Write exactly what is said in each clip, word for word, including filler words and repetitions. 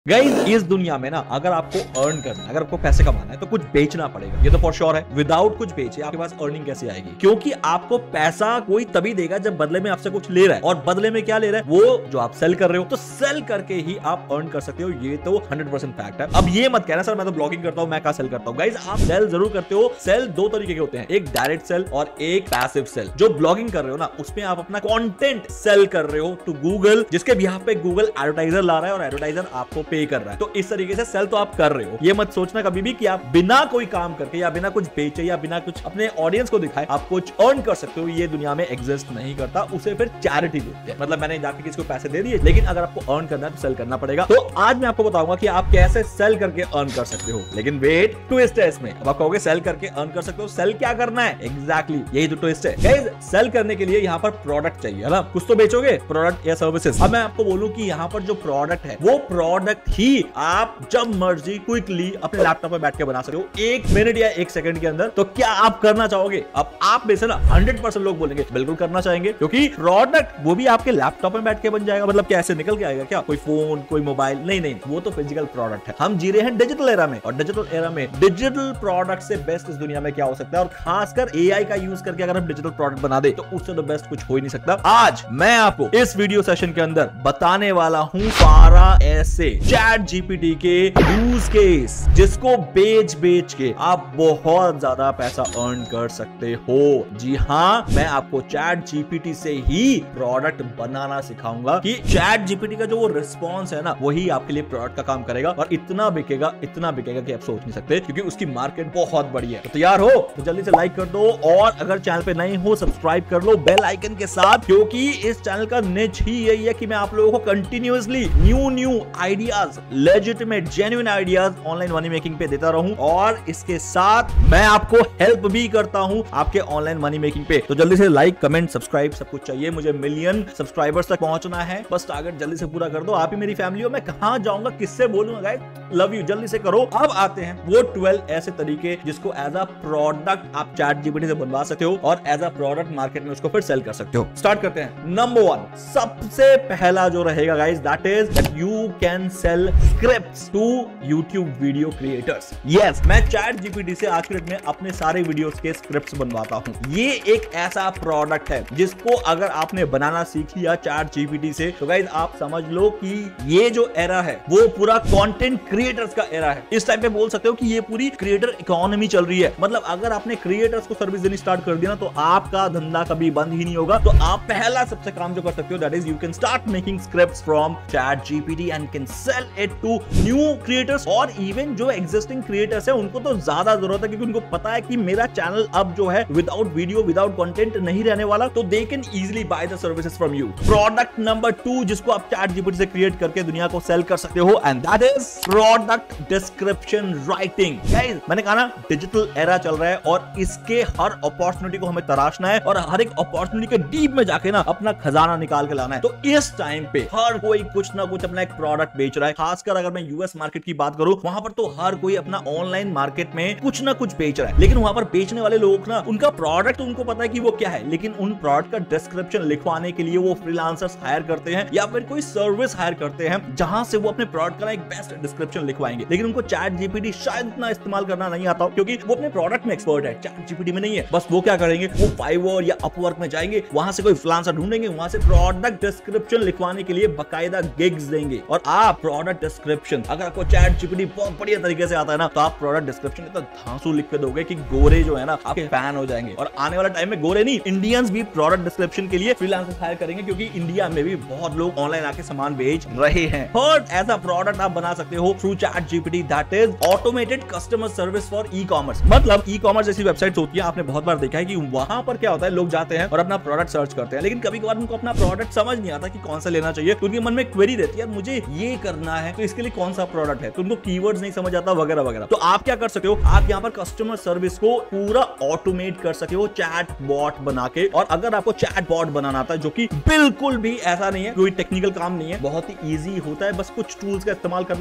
Guys इस दुनिया में ना अगर आपको अर्न करना है, अगर आपको पैसे कमाना है तो कुछ बेचना पड़ेगा। ये तो फॉर श्योर है। विदाउट कुछ बेचे आपके पास अर्निंग कैसे आएगी? क्योंकि आपको पैसा कोई तभी देगा जब बदले में आपसे कुछ ले रहा है। और बदले में क्या ले रहा है? वो जो आप सेल कर रहे हो। तो सेल करके ही आप अर्न कर सकते हो। ये तो हंड्रेड परसेंट फैक्ट है। अब ये मत कहना सर मैं तो ब्लॉगिंग करता हूं, मैं क्या सेल करता हूं। गाइस आप सेल जरूर करते हो। सेल दो तरीके के होते हैं, एक डायरेक्ट सेल और एक पैसिव सेल। जो ब्लॉगिंग कर रहे हो ना उसमें आप अपना कंटेंट सेल कर रहे हो टू गूगल, जिसके बिहाफ पे गूगल एडवर्टाइजर ला रहा है और एडवर्टाइजर आपको पे कर रहा है। तो इस तरीके से सेल तो आप कर रहे हो। ये मत सोचना कभी भी कि आप बिना कोई काम करके या बिना कुछ बेचे या बिना कुछ अपने ऑडियंस को दिखाए आप कुछ अर्न कर सकते हो। ये दुनिया में एग्जिस्ट नहीं करता। उसे फिर चैरिटी बोलते हैं। मतलब मैंने जाके किसी को पैसे दे दिए, लेकिन अगर आपको अर्न करना है तो सेल करना पड़ेगा। तो आज मैं आपको बताऊंगा कि आप कैसे सेल करके अर्न कर सकते हो। लेकिन वेट, ट्विस्ट है इसमें। अब आप कहोगे सेल करके अर्न कर सकते हो, सेल क्या करना है? एग्जैक्टली exactly, यही तो ट्विस्ट है। गाइस सेल करने के लिए यहाँ पर प्रोडक्ट चाहिए ना, कुछ तो बेचोगे, प्रोडक्ट या सर्विसेज। अब मैं आपको बोलूं कि यहाँ पर जो प्रोडक्ट है वो प्रोडक्ट ही आप जब मर्जी क्विकली अपने लैपटॉप पे बैठ के बना सकते हो, एक मिनट या एक सेकंड के अंदर। तो क्या आप करना चाहोगे? अब आप में से ना हंड्रेड परसेंट लोग बोलेंगे बिल्कुल करना चाहेंगे, क्योंकि प्रोडक्ट वो भी आपके लैपटॉप में बैठ के बन जाएगा। मतलब क्या ऐसे निकल के आएगा क्या? कोई फोन, कोई मोबाइल? नहीं नहीं, वो तो फिजिकल प्रोडक्ट है। हम जी रहे हैं डिजिटल एरा में, और डिजिटल एरा में डिजिटल प्रोडक्ट से बेस्ट इस दुनिया में क्या हो सकता है? और खासकर एआई का यूज करके अगर हम डिजिटल प्रोडक्ट बना दे तो उससे तो बेस्ट कुछ हो ही नहीं सकता। आज मैं आपको इस वीडियो सेशन के अंदर बताने वाला हूं बारह ऐसे चैट जीपीटी के यूज केस जिसको बेच बेच के आप बहुत ज्यादा पैसा अर्न कर सकते हो। जी हाँ, मैं आपको चैट जीपीटी से ही प्रोडक्ट बनाना सिखाऊंगा कि चैट जीपीटी का जो वो रिस्पॉन्स है ना वही आपके लिए प्रोडक्ट का काम करेगा। और इतना बिकेगा, इतना बिकेगा कि आप सोच नहीं सकते, क्योंकि उसकी मार्केट बहुत बड़ी है। तो तैयार हो तो जल्दी से लाइक कर दो, और अगर चैनल पे नहीं हो सब्सक्राइब कर लो बेल आइकन के साथ, क्योंकि इस चैनल का निच ही यही है कि मैं आप लोगों को continuously new new ideas, legitimate genuine ideas online money making पे देता रहूं। और इसके साथ मैं आपको हेल्प भी करता हूं आपके ऑनलाइन मनी मेकिंग पे। तो जल्दी से लाइक, कमेंट, सब्सक्राइब सब कुछ चाहिए। मुझे मिलियन सब्सक्राइबर्स तक पहुंचना है। बस टारगेट जल्दी से पूरा कर दो। आप ही मेरी फैमिली हो, मैं कहां जाऊंगा, किससे बोलूंगा? गाइस लव यू, जल्दी से करो। अब आते हैं वो ट्वेल्व ऐसे तरीके जिसको एज अ प्रोडक्ट आप चैट जीपीटी से बनवा सकते हो और एज अ प्रोडक्ट मार्केट में उसको फिर सेल कर सकते हो। स्टार्ट करते हैं। नंबर वन, सबसे पहला जो रहेगा guys, that is that you can sell scripts to YouTube video creators. Yes, मैं चैट जीपीटी से आज के डेट में अपने सारे वीडियोस के स्क्रिप्ट्स बनवाता हूं। ये एक ऐसा प्रोडक्ट है जिसको अगर आपने बनाना सीख लिया चैट जीपीटी से तो गाइस आप समझ लो कि ये जो एरा है वो पूरा कंटेंट क्रिएटर्स का एरा है। इस टाइम पे बोल सकते हो कि ये पूरी क्रिएटर इकोनॉमी चल रही है। मतलब अगर आपने क्रिएटर्स को सर्विस देनी स्टार्ट कर दिया ना तो आपका धंधा कभी बंद ही नहीं होगा। तो आप पहला सबसे काम जो कर सकते हो that is you can start making scripts from chat GPT and can sell it to new creators. और इवन जो एग्जिस्टिंग क्रिएटर्स है उनको तो ज्यादा जरूरत है, क्योंकि उनको पता है कि मेरा चैनल अब जो है विदाउट वीडियो, विदाउट कंटेंट नहीं रहने वाला। तो they can easily buy the services from you. Product number two जिसको आप चैट जीपीटी से क्रिएट करके दुनिया को सेल कर सकते हो, and that is product description writing. Guys मैंने कहा ना डिजिटल एरा चल रहा है और इसके हर अपॉर्चुनिटी को हमें तराशना है और हर एक अपॉर्चुनिटी के डीप में जाके ना अपना खजाना निकाल के लाना है। तो इस टाइम पे हर कोई कुछ ना कुछ अपना एक प्रोडक्ट बेच रहा है। खासकर अगर मैं यूएस मार्केट की बात करूं, वहां पर तो हर कोई अपना ऑनलाइन मार्केट में कुछ ना कुछ बेच रहा है। लेकिन वहां पर बेचने वाले लोग ना, उनका प्रोडक्ट उनको पता है कि वो क्या है, लेकिन उन प्रोडक्ट का डिस्क्रिप्शन लिखवाने के लिए वो फ्रीलांसर्स हायर करते हैं या फिर कोई सर्विस हायर करते हैं जहां से वो अपने प्रोडक्ट का एक बेस्ट डिस्क्रिप्शन लिखवाएंगे। लेकिन उनको चैट जीपीटी शायद इतना इस्तेमाल करना नहीं आता, क्योंकि वो अपने प्रोडक्ट में एक्सपर्ट है, चैट जीपीटी में नहीं है। बस वो क्या करेंगे, वो फाइवर या अपवर्क में जाएंगे, वहां से कोई फ्रीलांसर ढूंढेंगे, वहां से प्रोडक्ट डिस्क्रिप्शन लिखवाने के लिए बकायदा गिग्स देंगे। और आप प्रोडक्ट डिस्क्रिप्शन अगर आपको चैट जीपीटी बहुत बढ़िया तरीके से आता है ना, तो आप प्रोडक्ट डिस्क्रिप्शन इतना धांसू लिख के दोगे कि गोरे जो है ना आपके फैन हो जाएंगे। और आने वाला टाइम में गोरे नहीं, इंडियंस भी प्रोडक्ट डिस्क्रिप्शन के लिए फ्रीलांसर हायर करेंगे, क्योंकि इंडिया में भी बहुत लोग ऑनलाइन आके सामान बेच रहे हैं। थर्ड ऐसा प्रोडक्ट आप बना सकते हो through chat GPT, that is automated customer service for e commerce. मतलब ई कॉमर्स जैसी वेबसाइट्स होती है, आपने बहुत बार देखा है कि वहां पर क्या होता है, लोग जाते हैं और अपना प्रोडक्ट सर्च करते हैं, लेकिन कभी कभार उनको अपना प्रोडक्ट समझ नहीं आता कि कौन सा लेना चाहिए। तो उनके मन में क्वेरी रहती है, मुझे ये करना है तो इसके लिए कौन सा प्रोडक्ट है, तो उनको कीवर्ड्स नहीं समझ आता वगैरह वगैरह। तो आप क्या कर सकते हो, आप यहाँ पर कस्टमर सर्विस को पूरा ऑटोमेट कर सकते हो चैट बॉट बना के। और अगर आपको चैट बॉट बनाना आता है, जो कि बिल्कुल भी ऐसा नहीं है, कोई टेक्निकल काम नहीं है, बहुत ही ईजी होता है, बस कुछ टूल्स का इस्तेमाल करना होता है। चैट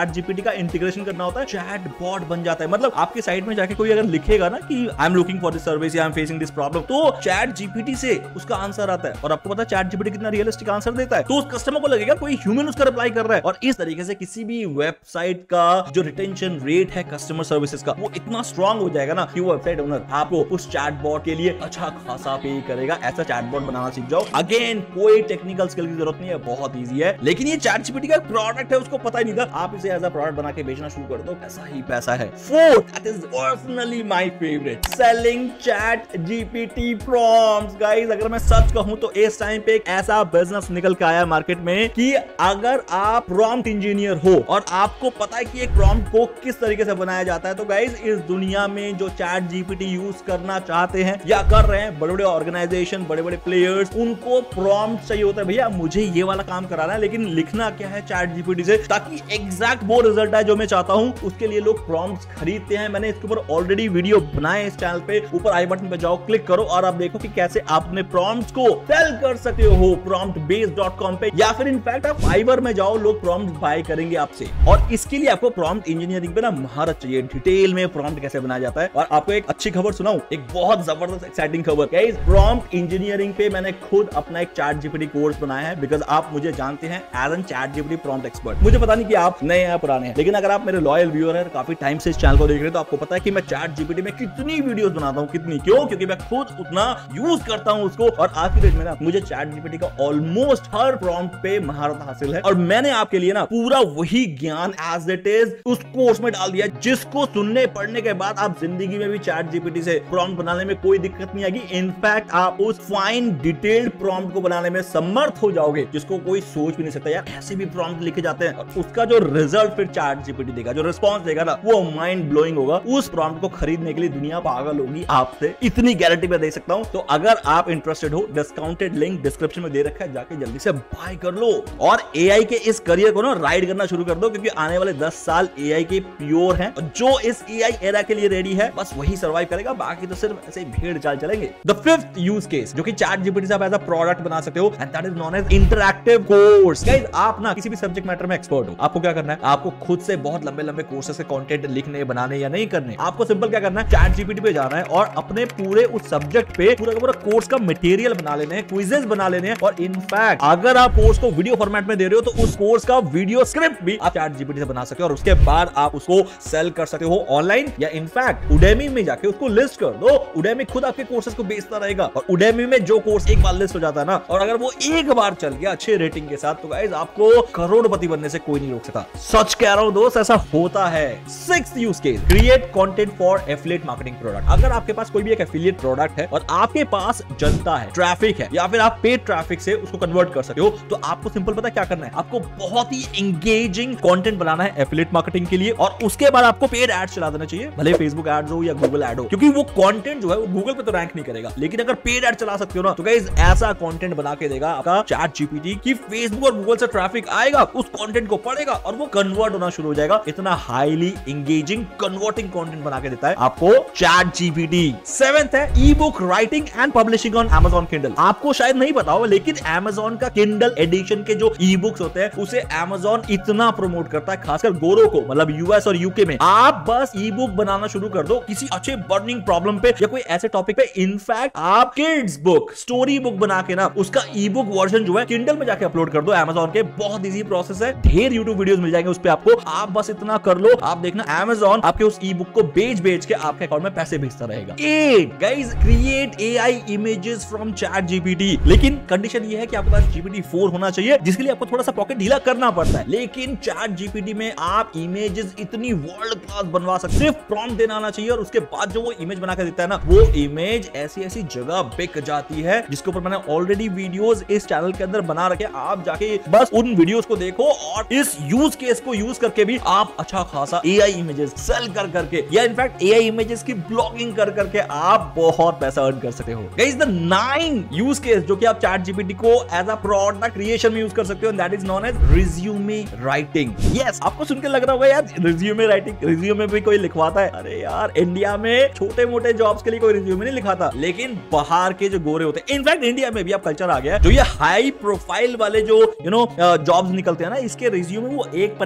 चैट जीपीटी का इंटीग्रेशन करना होता है, चैट बॉट बन जाता है। मतलब आपकी साइट में जाके कोई अगर लिखेगा ना कि I am looking for this service या I am facing this problem, तो चैट जीपीटी से उसका आंसर आता है। और आपको पता है चैट जीपीटी कितना रियलिस्टिक आंसर देता है, तो उस कस्टमर को लगेगा कोई ह्यूमन उसका रिप्लाई कर रहा है। और इस तरीके से किसी भी वेबसाइट का जो रिटेंशन रेट है कस्टमर सर्विसेज का, वो इतना स्ट्रांग हो जाएगा ना कि वो वेबसाइट ओनर आपको उस चैटबॉट के लिए अच्छा खासा पे करेगा। ऐसा चैटबॉट बनाना सीख जाओ। अगेन कोई टेक्निकल स्किल की जरूरत नहीं है, बहुत इजी है। लेकिन ये चैट जीपीटी का प्रोडक्ट है, उसको पता ही नहीं था। आप इसे एज अ प्रोडक्ट बना के बेचना शुरू कर दो, पैसा ही पैसा है। Fourth, that is personally my favourite, selling chat GPT prompts. Guys अगर मैं सच कहूं तो इस टाइम पे एक ऐसा बिजनेस निकल के आया मार्केट में कि अगर आप प्रॉम्प्ट इंजीनियर हो और आपको पता है कि एक प्रॉम्प्ट को किस तरीके से बनाया जाता है, तो गाइस इस दुनिया में जो चैट जीपीटी यूज करना चाहते हैं या कर रहे हैं, बड़े बड़े ऑर्गेनाइजेशन, बड़े बड़े प्लेयर्स, उनको प्रॉम्प्ट चाहिए होता है। भैया मुझे ये वाला काम कराना है, लेकिन लिखना क्या है चैट जीपीटी से, ताकि एग्जैक्ट वो रिजल्ट आए जो मैं चाहता हूं। उसके लिए लोग प्रॉम्प्ट्स खरीदते हैं। मैंने इसके ऊपर ऑलरेडी वीडियो बनाए इस चैनल पे, ऊपर आई बटन पे जाओ, क्लिक करो और आप देखो कि कैसे आप अपने प्रॉम्प्ट्स को सेल कर सकते हो प्रॉम्प्ट बेस डॉट कॉम पे, या फिर इनफैक्ट आप फाइवर में जाओ, लोग प्रॉम्प्ट बाय करेंगे आपसे। और इसके लिए आपको प्रॉम्प्ट इंजीनियरिंग पे ना महारत चाहिए, डिटेल में प्रॉम्प्ट कैसे बनाया जाता है। और आपको एक अच्छी खबर सुनाऊं, एक बहुत जबरदस्त एक्साइटिंग खबर। गाइस प्रॉम्प्ट इंजीनियरिंग पे मैंने खुद अपना एक चैट जीपीटी कोर्स बनाया है, बिकॉज़ आप मुझे जानते हैं as an chat GPT prompt expert. मुझे पता नहीं कि आप नए हैं पुराने हैं, लेकिन अगर आप मेरे लॉयल व्यूअर हैं, काफी टाइम से इस चैनल को देख रहे हैं, तो आपको पता है कि मैं चैट जीपीटी में कितनी वीडियोस बनाता हूं, कितनी। क्यों? क्योंकि मैं खुद उतना यूज करता हूं उसको। और आज की डेट में ना मुझे चैट जीपीटी का ऑलमोस्ट हर प्रॉम्प्ट पे महारत हासिल है। और मैंने आपके लिए ना पूरा वही ज्ञान एज इट इज उस कोर्स में डाल दिया, जिसको सुनने पढ़ने के बाद आप जिंदगी में भी चैट जीपीटी से प्रॉम्प्ट बनाने में कोई दिक्कत नहीं आएगी। इनफैक्ट आप उस फाइन डिटेल्ड प्रॉम्प्ट को बनाने में समर्थ हो जाओगे, जिसको कोई सोच भी नहीं सकता। यार ऐसे भी प्रॉम्प्ट लिखे जाते हैं, और उसका जो रिजल्ट फिर चैट जीपीटी देगा, जो रिस्पॉन्स देगा ना, वो माइंड ब्लोइंग होगा। उस प्रॉम्प्ट को खरीदने के लिए दुनिया पागल होगी आपसे, इतनी गारंटी मैं दे सकता हूं। तो अगर आप इंटरेस्टेड हो, डिस्काउंटेड लिंक डिस्क्रिप्शन में दे रखा है, जाके जल्दी से बाय कर लो और एआई के इस करियर को ना राइड करना शुरू कर दो, क्योंकि आने वाले दस साल एआई के प्योर हैं। जो इस एआई एरा के लिए रेडी है, बस वही सर्वाइव करेगा, बाकी तो सिर्फ ऐसे भीड़ चाल चलेंगे। द फिफ्थ यूज केस जो कि चैट जीपीटी से आप एज अ प्रोडक्ट बना सकते हो, and that is known as interactive course. Guys आप ना किसी भी सब्जेक्ट मैटर में एक्सपर्ट हो, आपको क्या करना है, आपको खुद से बहुत लंबे लंबे कोर्सेस के कंटेंट लिखने, बनाने या नहीं करने। आपको सिंपल क्या करना है, चैट जीपीटी पे जाना है और अपने पूरे उस सब्जेक्ट पे पूरा का पूरा कोर्स का मटेरियल बना लेने हैं, क्विजेस बना लेने हैं। और इनफैक्ट अगर आप कोर्स को वीडियो फॉर्मेट में दे रहे हो, तो उस कोर्स का वीडियो स्क्रिप्ट भी आप चैट जीपीटी से बना सकते हो, और उसके बाद आप उसको सेल कर सकते हो ऑनलाइन, या इनफैक्ट उडेमी में जाके उसको लिस्ट कर दो। उडेमी खुद आपके कोर्सेज को बेचता रहेगा, और उडेमी में जो कोर्स एक बार लिस्ट हो जाता है ना, और अगर वो एक बार चल गया अच्छे रेटिंग के साथ, तो गाइस आपको करोड़पति बनने से कोई नहीं रोक सकता। सच कह रहा हूं दोस्त, ऐसा होता है। Sixth use case, create content for affiliate marketing product. अगर आपके पास कोई भी एक एफिलिएट प्रोडक्ट है और आपके पास जनता है, ट्रैफिक है, या फिर आप पेड ट्रैफिक से उसको कन्वर्ट कर सकते हो, तो आपको सिंपल पता क्या करना है, आपको बहुत ही एंगेजिंग कंटेंट बनाना है एफिलिएट मार्केटिंग के लिए, और उसके बाद आपको पेड एड्स चला देना चाहिए, भले फेसबुक एड्स हो या गूगल एड हो, क्योंकि वो कंटेंट जो है वो गूगल पे तो रैंक नहीं करेगा, लेकिन अगर पेड एड चला सकते हो ना, तो गाइस ऐसा कंटेंट बना के देगा आपका चैट जीपीटी कि फेसबुक और गूगल से ट्रैफिक आएगा, उस कंटेंट को पढ़ेगा और वो कन्वर्ट होना शुरू हो जाएगा। इतना हाईली एंगेजिंग कन्वर्टिंग कंटेंट बना के देता है आपको चैट जीपीटी। सेवेंथ है e book writing and publishing on Amazon Kindle। आपको शायद नहीं पता हो, लेकिन Amazon का Kindle एडिशन के जो ई बुक्स होते हैं, उसे Amazon इतना प्रमोट करता है, खासकर गोरों को, मतलब यूएस और यूके में। आप बस ई बुक बनाना शुरू कर दो किसी अच्छे बर्निंग प्रॉब्लम पे या कोई ऐसे टॉपिक पे। इनफैक्ट आप किड्स बुक, स्टोरी बुक बना के ना उसका ई बुक वर्जन जो है Kindle में जाके अपलोड कर दो Amazon के। बहुत इजी प्रोसेस है, ढेर यूट्यूब वीडियोस मिल जाएंगे उस पे आपको। आप बस इतना कर लो, आप देखना Amazon आपके उस ई बुक को बेच बेच के आपके अकाउंट में पैसे भेजता रहेगा। Eight guys, create AI images from chat GPT. लेकिन कंडीशन ये है कि आपके पास जीपीटी फोर होना चाहिए, जिसके लिए आपको थोड़ा सा पॉकेट ढीला करना पड़ता है। लेकिन चैट जीपीटी में आप इमेजेस इतनी वर्ल्ड क्लास बनवा सकते, सिर्फ प्रॉम्प्ट देना आना चाहिए, और उसके बाद जो वो इमेज बना के देता है ना, वो इमेज ऐसी ऐसी जगह बिक जाती है, जिसके ऊपर मैंने ऑलरेडी वीडियोस इस चैनल के अंदर बना रखे। आप जाके बस उन वीडियोस को देखो, और इस यूज केस को यूज करके भी आप अच्छा खासा एआई इमेजेस सेल कर करके, या इनफैक्ट एआई इमेजेस की ब्लॉगिंग कर करके आप बहुत पैसा अर्न कर सकते हो। Guys, the nine use case जो कि आप चैट जीपीटी को एज अ प्रोडक्ट क्रिएशन में यूज कर सकते हो, that is known as resume writing. Yes, आपको सुन के लग रहा होगा यार रिज्यूमे राइटिंग, रिज्यूमे भी कोई लिखवाता है? अरे यार, इंडिया में छोटे मोटे जॉब्स के लिए कोई रिज्यूमे नहीं लिखाता, लेकिन बाहर के जो गोरे होते हैं, इनफैक्ट इंडिया में भी अब कल्चर आ गया है, जो ये हाई प्रोफाइल वाले जो यू नो जॉब्स निकलते हैं ना, इसके रिज्यूमे वो एक पन्ने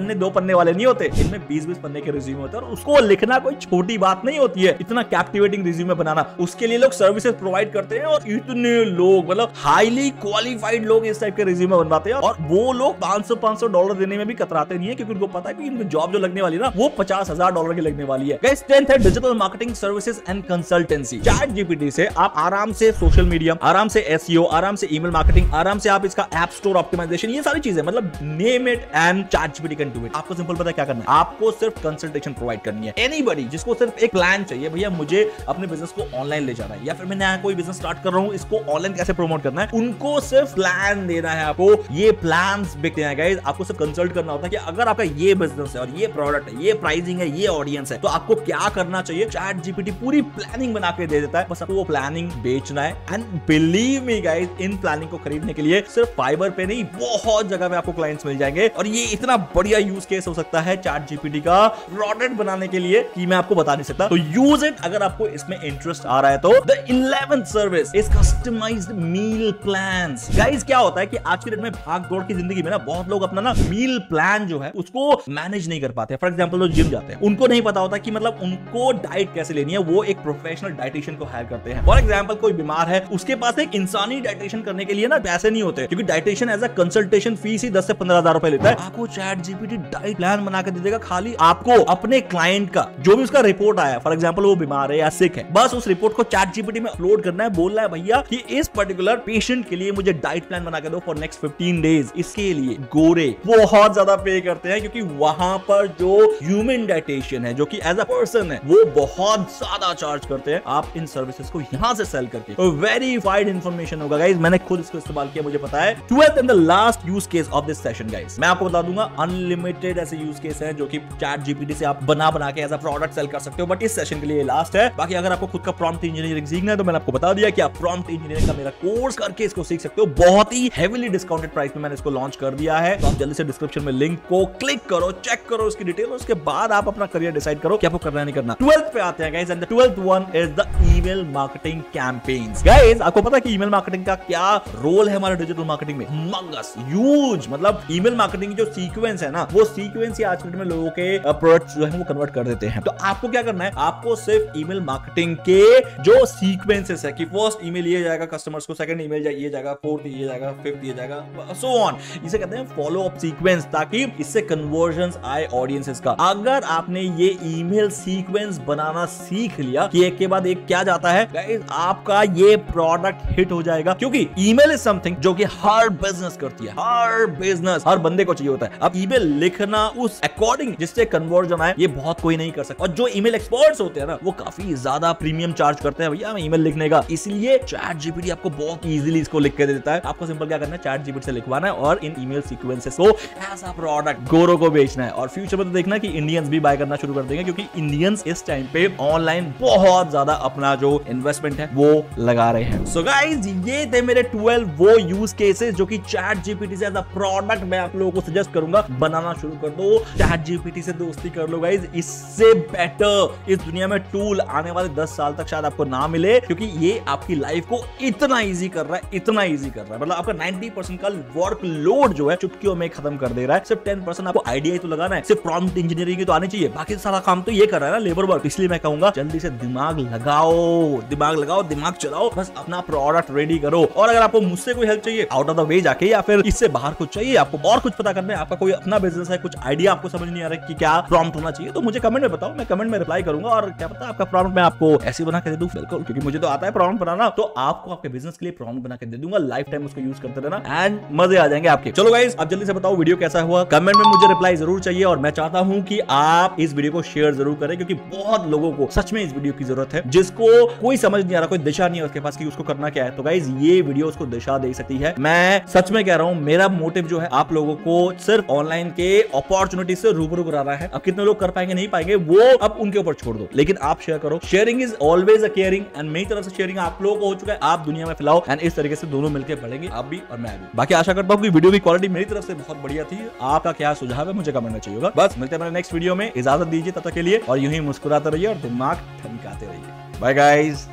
पन्ने दो पन्ने वाले नहीं होते, इनमें बीस बीस पन्ने के रिज्यूमे होते हैं और उसको लिखना कोई छोटी बात नहीं होती है, इतना कैप्टिवेटिंग रिज्यूमे बनाना। उसके लिए लोग सर्विसेज प्रोवाइड करते हैं और इतने लोग मतलब हाईली क्वालिफाइड लोग इस टाइप के रिज्यूमे बनवाते हैं और वो लोग पांच सौ पांच सौ डॉलर देने में भी कतराते नहीं है, क्योंकि उनको पता है कि इनकी जॉब जो लगने वाली है ना वो पचास हजार डॉलर की लगने वाली है। गाइस, टेंथ है digital marketing services and consultancy. Chat GPT से आप आराम से सोशल मीडिया, आराम से एसईओ, आराम से ईमेल मार्केटिंग, आराम से आप इसका ऐप स्टोर ऑप्टिमाइजेशन, ये सारी चीजें मतलब name it and chat GPT can do it. आपको सिंपल पता है क्या करना है, आपको सिर्फ कंसल्टेशन प्रोवाइड करनी है। एनीबॉडी जिसको सिर्फ एक प्लान चाहिए, भैया मुझे अपने बिजनेस को ऑनलाइन ले जाना है या फिर मैं नया कोई बिजनेस स्टार्ट कर रहा हूं, इसको ऑनलाइन कैसे प्रमोट करना है, उनको सिर्फ प्लान देना है। आपको ये प्लान्स बिकते हैं गाइस, आपको सिर्फ कंसल्ट करना होता है कि अगर आपका ये बिजनेस है और ये प्रोडक्ट है, ये प्राइसिंग है, ये ऑडियंस है, तो आपको क्या करना चाहिए। चैट जीपीटी पूरी प्लानिंग बना के दे देता है, बस आपको वो प्लानिंग बेचना है। एंड बिलीव मी गाइस, इन प्लानिंग को खरीदने के लिए सिर्फ फाइबर पे नहीं, बहुत जगह पे आपको क्लाइंट्स मिल जाएंगे और ये इतना बढ़िया यूज केस हो सकता है चैट जीपीटी का प्रोडक्ट बनाने के लिए कि मैं आपको बता नहीं सकता। तो यूज इट अगर आपको इसमें इंटरेस्ट आ रहा है तो। The eleventh service is customised meal plans. Guys, क्या होता है कि आज की डेट में भाग दौड़ की जिंदगी में ना बहुत लोग अपना ना मील प्लान जो है उसको मैनेज नहीं कर पाते। फॉर एग्जांपल, जो जिम जाते हैं उनको नहीं पता होता कि मतलब उनको डाइट कैसे लेनी है, वो एक प्रोफेशनल डाइटिशियन को हायर करते हैं। फॉर एग्जांपल, कोई बीमार है, उसके पास एक इंसानी डाइटिशियन करने के लिए ना पैसे नहीं होते, क्योंकि dietitian as a consultation fees ही दस से पंद्रह हजार रुपए लेता है। आपको चैट जीपीटी डाइट प्लान बना के दे देगा, खाली आपको अपने क्लाइंट का जो भी उसका रिपोर्ट आया, फॉर एग्जांपल वो बीमार है या सिक है, बस उस रिपोर्ट को चैट जीपीटी में अपलोड करना है, बोलना है भैया कि इस पर्टिकुलर पेशेंट के लिए मुझे डाइट प्लान बना के दो फॉर नेक्स्ट फिफ्टीन डेज। इसके लिए गोरे बहुत ज्यादा पे करते हैं, क्योंकि वहां पर जो ह्यूमन डाइटिशियन है, जो कि एज अ पर्सन है, वो बहुत ज्यादा चार्ज करते हैं। आप इन सर्विसेज को यहां से सेल करके वेरीफाइड इंफॉर्मेशन होगा गाइस, मैंने खुद इसको इस्तेमाल किया, मुझे पता है। Twelfth and the last use case of this session guys, मैं आपको बता दूंगा अनलिमिटेड ऐसे यूज केस हैं जो कि चैट जीपीटी से आप बना बना के एज अ प्रोडक्ट सेल कर सकते हो, बट इस सेशन के लिए लास्ट है। बाकी अगर आपको खुद का प्रॉम्प्ट इंजीनियरिंग सीखना है तो मैंने आपको बता दिया कि आप प्रॉम्प्ट इंजीनियरिंग का मेरा कोर्स करके इसको सीख सकते हो। बहुत ही हेवीली डिस्काउंटेड प्राइस में मैंने इसको लॉन्च कर दिया है, तो आप जल्दी से डिस्क्रिप्शन में लिंक को क्लिक करो, चेक करो उसकी डिटेल, उसके बाद आप अपना करियर डिसाइड करो कि आपको करना है नहीं करना। ट्वेल्थ पे आते हैं guys, and the twelfth one is the email marketing campaigns. Guys, आपको पता है कि ईमेल मार्केटिंग का क्या रोल है हमारे डिजिटल मार्केटिंग में? मंगस ह्यूज, मतलब ईमेल मार्केटिंग की जो सीक्वेंस है ना, वो सीक्वेंस ही आज के में लोगों के प्रोडक्ट्स जो है वो कन्वर्ट कर देते हैं। तो आपको क्या करना है, आपको सिर्फ ईमेल मार्केटिंग के जो सीक्वेंसेस है कि फर्स्ट ईमेल ये जाएगा कस्टमर्स को, सेकंड ईमेल ये जाएगा, फोर्थ ये जाएगा, फिफ्थ ये जाएगा, सो ऑन, इसे कहते हैं फॉलो अप सीक्वेंस, ताकि इससे कन्वर्जन्स आए ऑडियंसेस का। अगर आपने ये ईमेल सीक्वेंस बनाना सीख लिया कि एक के बाद एक क्या जाता है, गाइस आपका ये प्रोडक्ट हिट हो जाएगा, क्योंकि ईमेल इज समथिंग जो कि हर बिजनेस करती है, हर बिजनेस, हर बंदे को चाहिए होता है। अब ईमेल लिखना उस अकॉर्डिंग जिससे कन्वर्जन आए, ये बहुत कोई नहीं कर सकता। और जो ईमेल एक्सपर्ट्स होते हैं ना, वो काफी ज्यादा प्रीमियम चार्ज करते हैं भैया ईमेल लिखने का, इसलिए चैट जीपीटी आपको बहुत इजीली इसको लिख के दे देता है। आपको सिंपल क्या करना है, चैट जीपीटी से लिखवाना है और इन ईमेल सीक्वेंसेस को एज अ प्रोडक्ट गोरो को बेचना है। और फ्यूचर में तो देखना कि इंडियंस भी बाय करना शुरू कर देंगे, क्योंकि इंडियंस इस टाइम पे ऑनलाइन बहुत ज्यादा अपना जो इन्वेस्टमेंट है वो लगा रहे हैं। सो गाइस, ये थे मेरे ट्वेल्व वो यूज केसेस जो कि चैट जीपीटी से एज अ प्रोडक्ट मैं आप लोगों को सजेस्ट करूंगा, बनाना शुरू कर दो, चैट जीपीटी से दोस्ती कर लो गाइस। इससे बेटर इस दुनिया में टूल आने वाले दस साल तक शायद आपको ना मिले, क्योंकि ये आपकी लाइफ को इतना इजी कर रहा है, इतना इजी कर रहा है, मतलब आपका नाइंटी परसेंट का वर्क लोड जो है चुटकियों में खत्म कर दे रहा है। सिर्फ टेन परसेंट आपको आइडिया ही तो लगाना है, सिर्फ प्रॉम्प्ट इंजीनियरिंग तो आनी चाहिए, बाकी सारा काम तो ये कर रहा है ना, लेबर वर्क। इसलिए मैं कहूंगा जल्दी से दिमाग लगाओ, दिमाग लगाओ, दिमाग चलाओ, बस अपना प्रोडक्ट रेडी करो। और अगर आपको मुझसे कोई हेल्प चाहिए आउट ऑफ द वे जाके, या फिर इससे बाहर कुछ चाहिए, आपको और कुछ पता करना है, आपका कोई अपना बिजनेस है, कुछ आइडिया आपको समझ नहीं आ रहा है कि क्या प्रॉम्प्ट होना चाहिए, तो मुझे कमेंट में बताओ, मैं कमेंट में रिप्लाई करूंगा। और क्या पता आपका प्रॉम्प्ट मैं आपको ऐसे बना के दे दूं, बिल्कुल, क्योंकि मुझे तो आता है प्रॉम्प्ट बनाना, तो आपको आपके बिजनेस के लिए प्रॉम्प्ट बना के दे दूंगा। लाइफ टाइम उसको यूज करते रहना एंड मजे आ जाएंगे आपके। चलो गाइस, अब जल्दी से बताओ वीडियो कैसा हुआ, कमेंट में मुझे रिप्लाई जरूर चाहिए। और मैं चाहता हूं कि आप इस वीडियो को शेयर जरूर करें, क्योंकि बहुत लोगों को सच में इस वीडियो की जरूरत है, जिसको कोई समझ नहीं आ रहा, कोई दिशा नहीं है उसके पास कि उसको करना क्या है। तो गाइस, ये वीडियो उसको दिशा दे सकती है। मैं सच में कह रहा हूं, मेरा मोटिव जो है आप लोगों को सिर्फ ऑनलाइन के अपॉर्चुनिटी से रूबरू कराना है। अब कितने लोग कर पाएंगे नहीं पाएंगे वो अब उनके ऊपर छोड़ दो, लेकिन आप शेयर करो। Sharing is always a caring, and मेरी तरफ से शेयरिंग आप लोगों को हो चुका है, आप दुनिया में फैलाओ, एंड इस तरीके से दोनों मिलकर बढ़ेंगे, आप भी और मैं भी। बाकी आशा करता हूं कि वीडियो की क्वालिटी मेरी तरफ से बहुत बढ़िया थी। आपका क्या सुझाव है मुझे कमेंट में चाहिए होगा। बस मिलते हैं मेरे नेक्स्ट वीडियो में, इजाजत दीजिए तब तक के लिए, और यूं ही मुस्कुराते रहिए और दिमाग ठनकाते रहिए। Bye guys.